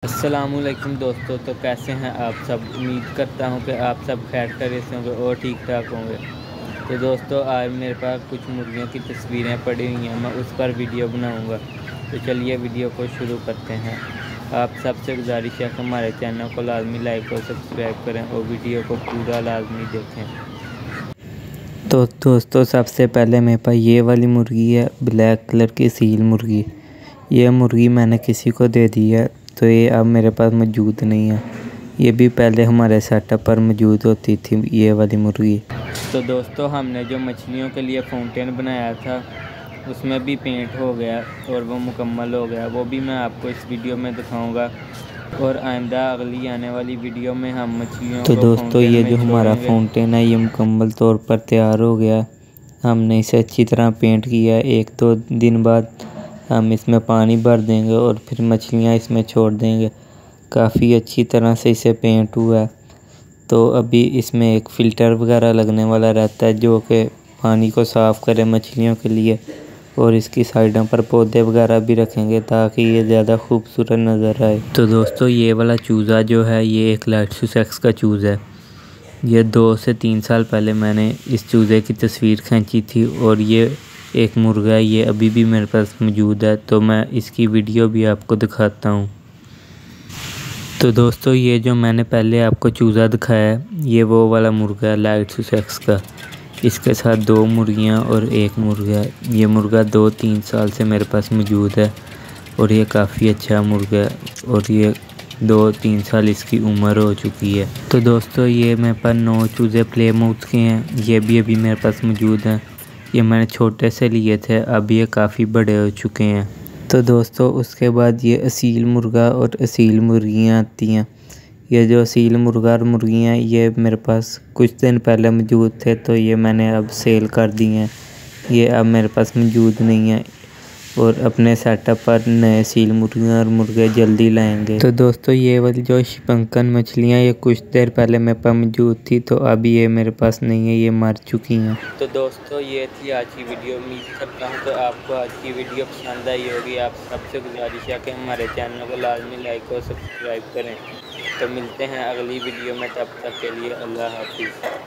अस्सलामुअलैकुम दोस्तों। तो कैसे हैं आप सब। उम्मीद करता हूं कि आप सब खैर खैरियत से होंगे और ठीक ठाक होंगे। तो दोस्तों आज मेरे पास कुछ मुर्गियों की तस्वीरें पड़ी हुई हैं, मैं उस पर वीडियो बनाऊंगा। तो चलिए वीडियो को शुरू करते हैं। आप सबसे गुजारिश है कि हमारे चैनल को लाजमी लाइक और सब्सक्राइब करें और वीडियो को पूरा लाजमी देखें। तो दोस्तों सबसे पहले मेरे पास ये वाली मुर्गी है, ब्लैक कलर की सील मुर्गी। ये मुर्गी मैंने किसी को दे दी है, तो ये अब मेरे पास मौजूद नहीं है। ये भी पहले हमारे सेटअप पर मौजूद होती थी ये वाली मुर्गी। तो दोस्तों हमने जो मछलियों के लिए फाउंटेन बनाया था उसमें भी पेंट हो गया और वो मुकम्मल हो गया। वो भी मैं आपको इस वीडियो में दिखाऊंगा और आइंदा अगली आने वाली वीडियो में हम मछलियों तो को दोस्तों फाउंटेन ये में जो हमारा छोड़ेंगे। फाउंटेन है ये मुकम्मल तौर पर तैयार हो गया। हमने इसे अच्छी तरह पेंट किया है। 1-2 दिन बाद हम इसमें पानी भर देंगे और फिर मछलियाँ इसमें छोड़ देंगे। काफ़ी अच्छी तरह से इसे पेंट हुआ है। तो अभी इसमें एक फ़िल्टर वगैरह लगने वाला रहता है जो कि पानी को साफ़ करे मछलियों के लिए, और इसकी साइडों पर पौधे वगैरह भी रखेंगे ताकि ये ज़्यादा खूबसूरत नज़र आए। तो दोस्तों ये वाला चूज़ा जो है ये एक लाइट सुसेक्स का चूज़ा है। ये 2 से 3 साल पहले मैंने इस चूज़े की तस्वीर खींची थी और ये एक मुर्गा है, ये अभी भी मेरे पास मौजूद है। तो मैं इसकी वीडियो भी आपको दिखाता हूँ। तो दोस्तों ये जो मैंने पहले आपको चूज़ा दिखाया है ये वो वाला मुर्गा है लाइट सुसेक्स का। इसके साथ 2 मुर्गियाँ और 1 मुर्गा है। ये मुर्गा 2-3 साल से मेरे पास मौजूद है और ये काफ़ी अच्छा मुर्गा है और ये 2-3 साल इसकी उम्र हो चुकी है। तो दोस्तों ये मेरे पास 9 चूज़े प्लेमाउथ के हैं, ये भी अभी मेरे पास मौजूद हैं। ये मैंने छोटे से लिए थे, अब ये काफ़ी बड़े हो चुके हैं। तो दोस्तों उसके बाद ये असील मुर्गा और असील मुर्गियाँ आती हैं। ये जो असील मुर्गा और मुर्गियाँ ये मेरे पास कुछ दिन पहले मौजूद थे, तो ये मैंने अब सेल कर दी हैं। ये अब मेरे पास मौजूद नहीं है और अपने सेटअप पर नए सील मुर्गियाँ और मुर्गे जल्दी लाएंगे। तो दोस्तों ये वाली जो शिपंकन मछलियाँ ये कुछ देर पहले मेरे पास मौजूद थी, तो अभी ये मेरे पास नहीं है, ये मर चुकी हैं। तो दोस्तों ये थी आज की वीडियो। उम्मीद करता हूँ कि आपको आज की वीडियो पसंद आई होगी। आप सबसे गुजारिश है कि हमारे चैनल को लाजमी लाइक और सब्सक्राइब करें। तो मिलते हैं अगली वीडियो में, तब तक के लिए अल्लाह हाफिज़।